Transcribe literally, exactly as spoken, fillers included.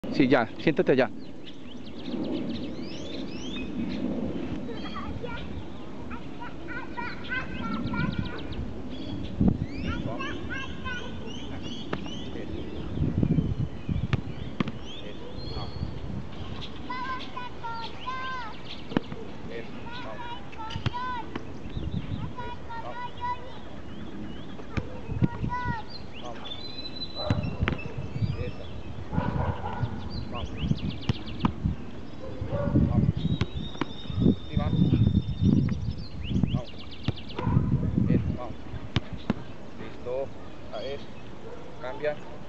Sí, ya, siéntate allá. Sí, vamos. Vamos. Eso, vamos. Listo. A eso. Cambia.